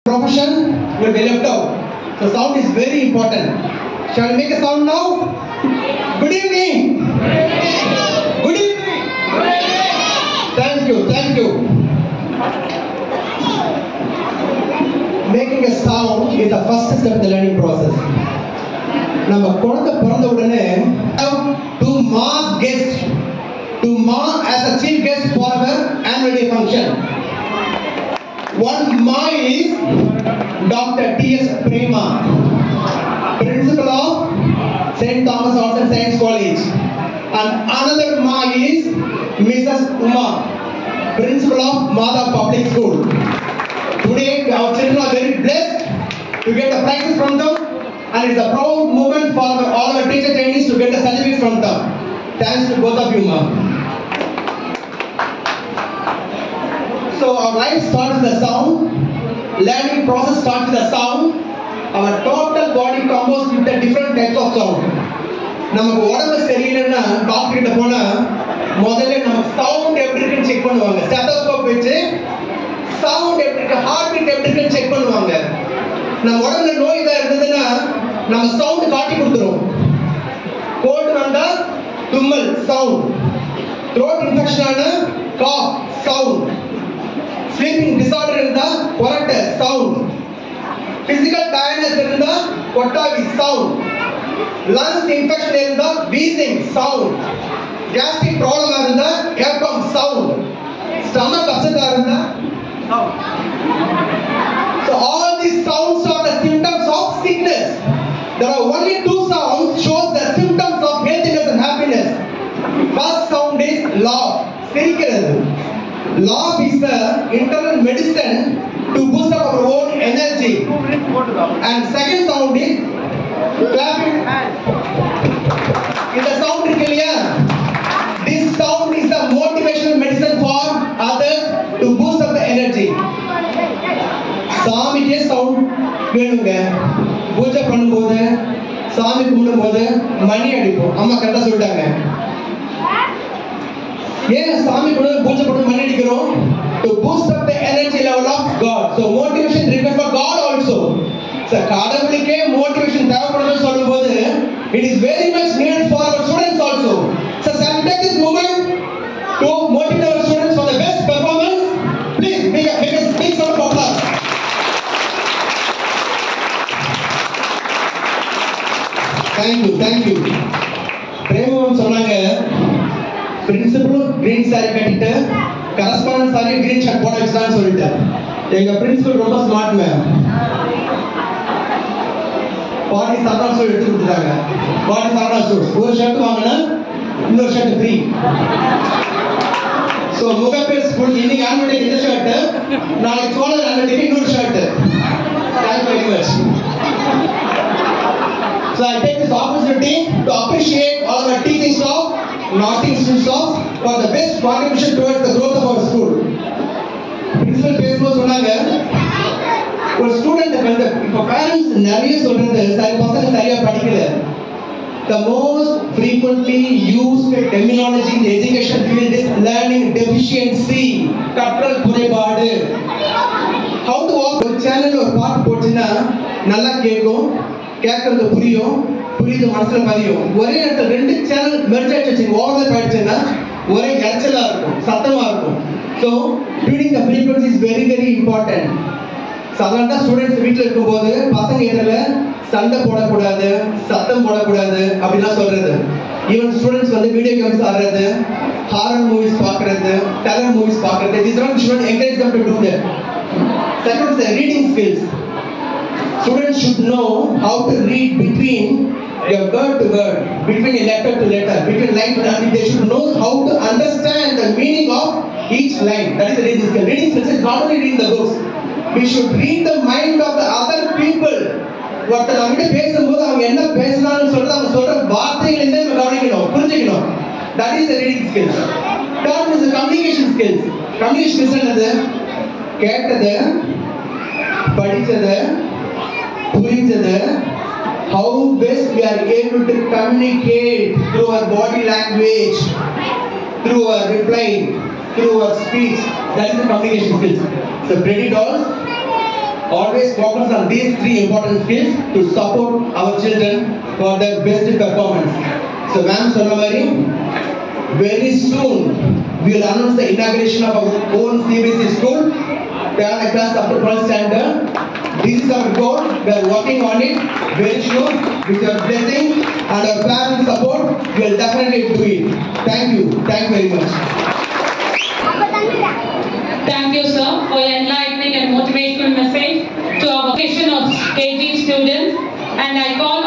profession will be left out. So sound is very important. Shall we make a sound now? Good evening. Good evening. Thank you. Thank you. Making a sound is the first step in the learning process. நம்ம குழந்தை பிறந்த உடனே to mass guest, to ma as a chief guest for our annual day function. One ma is Dr. T.S. Prema, principal of St. Thomas Orton Science College, and another ma is Mrs. Uma, principal of Mada Public School. Today our children are very blessed to get the prizes from them, and it's a proud moment for all our teacher trainees to get the certificates from them. Thanks to both of you, ma. So our life starts with the sound. Learning process starts with the sound. Our total body composed with the different types of sound. நமக்கு உடம்பு சரியில்லைன்னா doctor கிட்ட போனா முதல்ல நமக்கு sound எப்படி இருக்குன்னு check பண்ணுவாங்க. ஸ்டெத்தோஸ்கோப் வச்சு சவுண்ட் எப்படி இருக்கு, ஹார்ட் பீட் எப்படி இருக்குன்னு செக் பண்ணுவாங்க. நம்ம உடம்புல நோய் ஏதாவது இருந்ததுன்னா நம்ம சவுண்ட் காட்டி கொடுத்துரும். கோல்டு வந்தா தும்மல் சவுண்ட், த்ரோட் இன்ஃபெக்ஷன் ஆனா காஃப் சவுண்ட், ஸ்லீப்பிங் டிசார்டர் இருந்தா கொரட்ட சவுண்ட், பிசிக்கல் டயர்ட்னஸ் இருந்தா கொட்டாவி சவுண்ட், லங்ஸ் இன்ஃபெக்ஷன் இருந்தா வீசிங் சவுண்ட், கேஸ்ட்ரிக் ப்ராப்ளம் இருந்தா ஏப்பம் சவுண்ட், ஸ்டமக் அப்செட் இருந்தா sound. So all these sounds are the symptoms of sickness. There are only two sounds shows the symptoms of healthiness and happiness. First sound is laugh, சிரிக்கிறது. Laugh is the internal medicine to boost up our own energy. And second sound is clapping hands. இந்த sound இருக்கு இல்லையா, this sound is the motivational medicine for others to boost up the energy. சாமிக்கே sound வேணுங்க. பூஜை பண்ணும்போது சாமி கும்பிடும்போது மணி அடிப்போம். அம்மா கரெக்டா சொல்லிட்டாங்க. ஏன் சாமி கூட பூஜை பண்ணி மணி அடிக்கிறோம்? To boost up the energy level of God. So motivation required for God also. So கடவுளுக்கே மோட்டிவேஷன் தேவைப்படுதுன்னு சொல்லும்போது it is very much needed for our students also. So shall we take this moment to motivate our students for the best performance? Please make a big sound of applause. Thank you. Premam சொன்னாங்க, principal green sari கட்டிட்டு correspondent sari green shirt போட வச்சான்னு சொல்லிட்டு. எங்க principal ரொம்ப smart ma'am. பாடி சாரா suit எடுத்து கொடுத்தாங்க. பாடி சாரா சூட் ஒரு ஷர்ட் வாங்கினா இன்னொரு shirt free. So Mugappair school இன்னைக்கு ஆன்வல் டே இந்த ஷர்ட், நாளைக்கு சோழர் ஆன்வல் டே இன்னொரு shirt. Thank you very much. So I take this opportunity to appreciate all our teaching staff, teaching staff for the best contribution towards the growth of our school. Principal பேசும்போது சொன்னாங்க, ஒரு student வந்து இப்போ parents நிறைய சொல்றது சரி பசங்க சரியா படிக்கல. The most frequently used terminology in the education field is learning deficiency, கற்றல் குறைபாடு. How to walk ஒரு சேனல்ல ஒரு பாட்டு போச்சுன்னா நல்லா கேட்கும், கேட்கறது புரியுது மனசுல பதியும். ஒரே இடத்துல ரெண்டு சேனல் மெர்ஜ் ஆயிடுச்சு, ஓவர்லாப் ஆயிடுச்சுன்னா ஒரே இறைச்சலா இருக்கும், சத்தமா இருக்கும். So tuning the frequency is very very important. சாதாரண ஸ்டூடெண்ட்ஸ் வீட்டில் இருக்கும்போது பசங்க எதிரில சண்டை போடக்கூடாது, சத்தம் போடக்கூடாது அப்படிலாம் சொல்றது. ஈவன் ஸ்டூடெண்ட்ஸ் வந்து வீடியோ கேம்ஸ் ஆடுறது, ஹாரர் மூவிஸ் பார்க்கறது, டெரர் மூவிஸ் பார்க்கறது, these are should encourage them to do that. Second is the reading skills. Students should know how to read between your word to word, between a letter to letter, between line to line. They should know how to understand the meaning of each line. That is the reading skill. Reading skill is not only reading the books. We should read the mind of the other people. ஒருத்தர் அவங்க கிட்ட பேசும்போது அவங்க என்ன பேசுறாங்கன்னு சொல்றது அவங்க சொல்ற வார்த்தைகளிலிருந்து நம்ம கவனிக்கணும், புரிஞ்சுக்கணும். That is the reading skills. Third is the communication skills. Communication skills என்னது? கேட்டது, படிச்சது, புரிஞ்சது, how best we are able to communicate through our body language, through our reply, through our speech. That is the communication skills. So pretty dolls, always focus on these three important skills to support our children for their best performance. So ma'am Sonamari, very soon we will announce the inauguration of our own CBSE school, Kerala class up to 12th standard. This is our goal. We are working on it very soon. With your blessing and our parents' support, we will definitely do it. Thank you. Thank you very much. Thank you, sir, for your enlightening and motivational message to our vocation of KG students. And I call